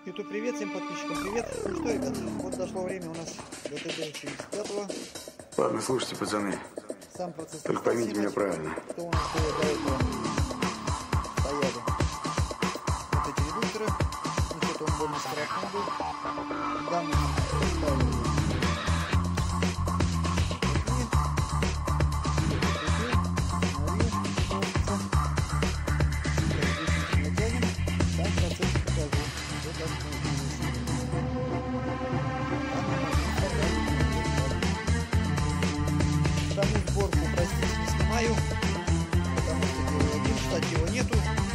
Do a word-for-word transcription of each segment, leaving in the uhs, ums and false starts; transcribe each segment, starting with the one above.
YouTube привет, всем подписчикам привет. Ну что, ребят, вот дошло время у нас до тэ дэ семьдесят пятого. Ладно, слушайте, пацаны. Сам процесс. Только поймите меня правильно. Что у нас было до этого? Стояли вот эти редукторы. Ну что-то он больно скоростной был. Там мы поставили. Саму сборку, простите, не снимаю, потому что делаю один, штатива нету.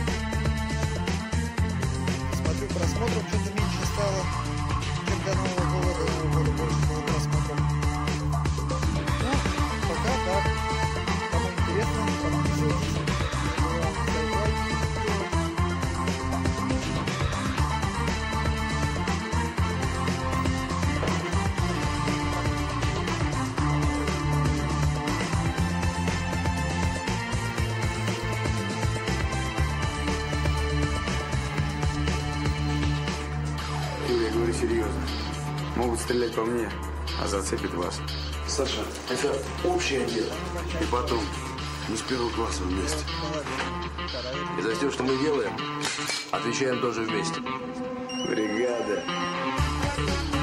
Смотрю, просмотров что-то меньше стало, чем до Нового года. До Нового года больше было просмотров. Ну, пока так. Кому интересно, подписывайтесь. Я говорю серьезно. Могут стрелять по мне, а зацепит вас. Саша, это общее дело. И потом, мы с первого класса вместе. И за все, что мы делаем, отвечаем тоже вместе. Бригада.